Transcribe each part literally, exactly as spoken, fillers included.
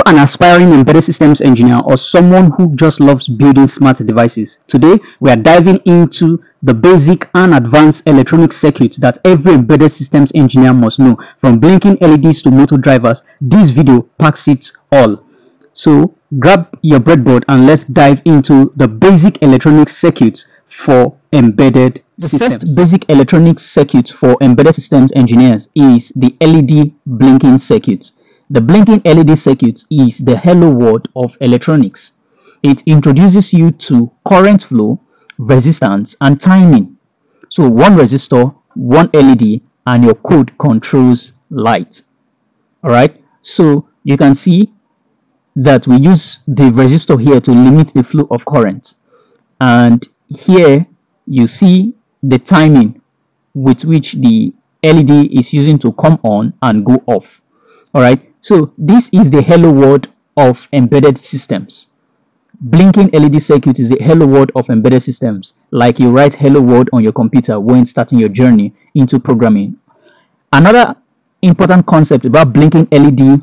you an aspiring embedded systems engineer or someone who just loves building smart devices? Today, we are diving into the basic and advanced electronic circuits that every embedded systems engineer must know. From blinking L E Ds to motor drivers, this video packs it all. So, grab your breadboard and let's dive into the basic electronic circuits for embedded the systems. The first basic electronic circuit for embedded systems engineers is the L E D blinking circuit. The blinking L E D circuit is the hello world of electronics. It introduces you to current flow, resistance, and timing. So one resistor, one L E D, and your code controls light. Alright, so you can see that we use the resistor here to limit the flow of current. And here you see the timing with which the L E D is using to come on and go off. Alright, so this is the hello world of embedded systems. Blinking L E D circuit is the hello world of embedded systems, like you write hello world on your computer when starting your journey into programming. Another important concept about blinking L E D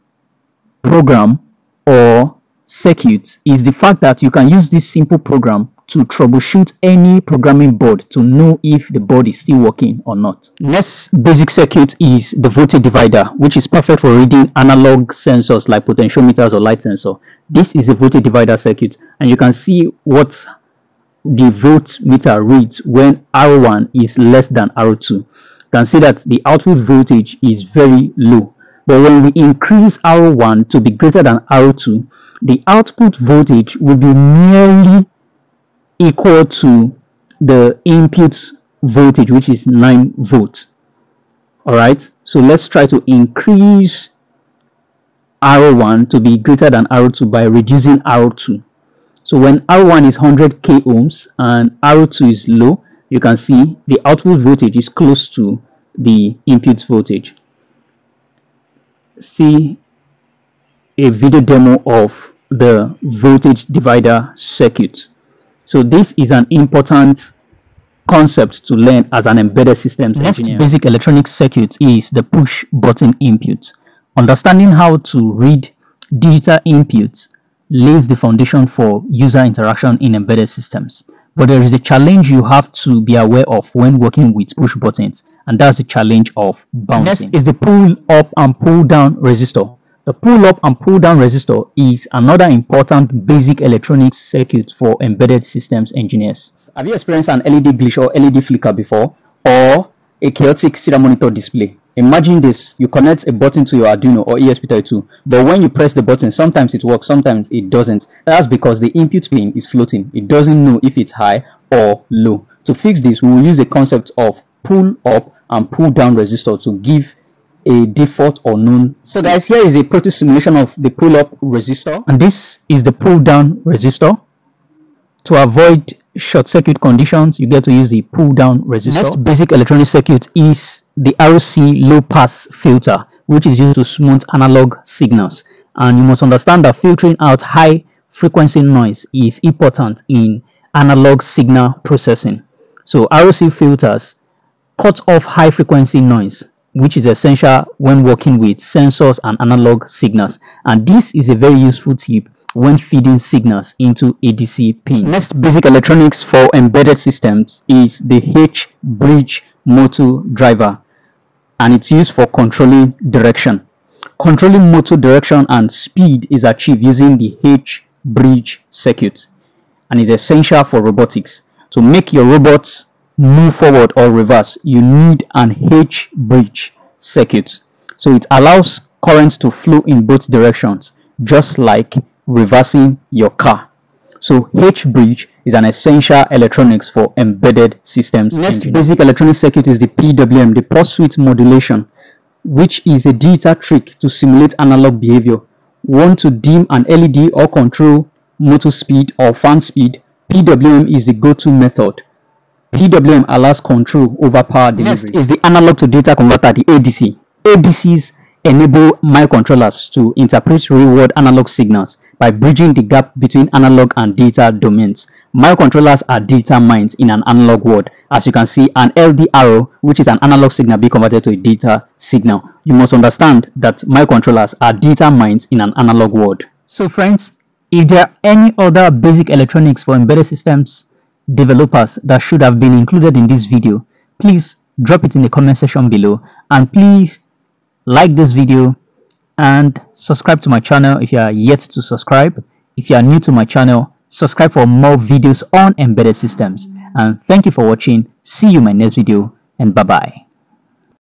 program or circuit is the fact that you can use this simple program to troubleshoot any programming board to know if the board is still working or not. Next basic circuit is the voltage divider, which is perfect for reading analog sensors like potentiometers or light sensor. This is a voltage divider circuit, and you can see what the voltmeter reads when R one is less than R two. You can see that the output voltage is very low, but when we increase R one to be greater than R two, the output voltage will be nearly equal to the input voltage, which is nine volts. All right, so let's try to increase R one to be greater than R two by reducing R two. So when R one is one hundred k ohms and R two is low, you can see the output voltage is close to the input voltage. See a video demo of the voltage divider circuit. So this is an important concept to learn as an embedded systems engineer. Next basic electronic circuit is the push button input. Understanding how to read digital inputs lays the foundation for user interaction in embedded systems. But there is a challenge you have to be aware of when working with push buttons, and that's the challenge of bouncing. Next is the pull up and pull down resistor. The pull up and pull down resistor is another important basic electronic circuit for embedded systems engineers. Have you experienced an L E D glitch or L E D flicker before, or a chaotic serial monitor display? Imagine this: you connect a button to your Arduino or E S P thirty-two, but when you press the button, sometimes it works, sometimes it doesn't. That's because the input pin is floating. It doesn't know if it's high or low. To fix this, we will use the concept of pull up and pull down resistor to give a default or known. So guys, here is a Proteus simulation of the pull up resistor, and this is the pull down resistor. To avoid short circuit conditions, you get to use the pull down resistor. Next basic electronic circuit is the R C low pass filter, which is used to smooth analog signals. And you must understand that filtering out high frequency noise is important in analog signal processing. So R C filters cut off high frequency noise, which is essential when working with sensors and analog signals. And this is a very useful tip when feeding signals into A D C pins. Next basic electronics for embedded systems is the Hbridge motor driver, and it's used for controlling direction. Controlling motor direction and speed is achieved using the Hbridge circuit, and is essential for robotics. To make your robots move forward or reverse, you need an Hbridge circuit. So it allows currents to flow in both directions, just like reversing your car. So Hbridge is an essential electronics for embedded systems. Next engineering. Basic electronic circuit is the P W M, the pulse width modulation, which is a digital trick to simulate analog behavior. Want to dim an L E D or control motor speed or fan speed? P W M is the go-to method. P W M allows control over power delivery. Next is the analog to data converter, the A D C. A D Cs enable microcontrollers to interpret real-world analog signals by bridging the gap between analog and data domains. Microcontrollers are data mines in an analog world. As you can see, an L D arrow, which is an analog signal, be converted to a data signal. You must understand that microcontrollers are data mines in an analog world. So friends, if there are any other basic electronics for embedded systems developers that should have been included in this video, please drop it in the comment section below, and please like this video and subscribe to my channel if you are yet to subscribe. If you are new to my channel, subscribe for more videos on embedded systems. And thank you for watching. See you in my next video, and bye bye.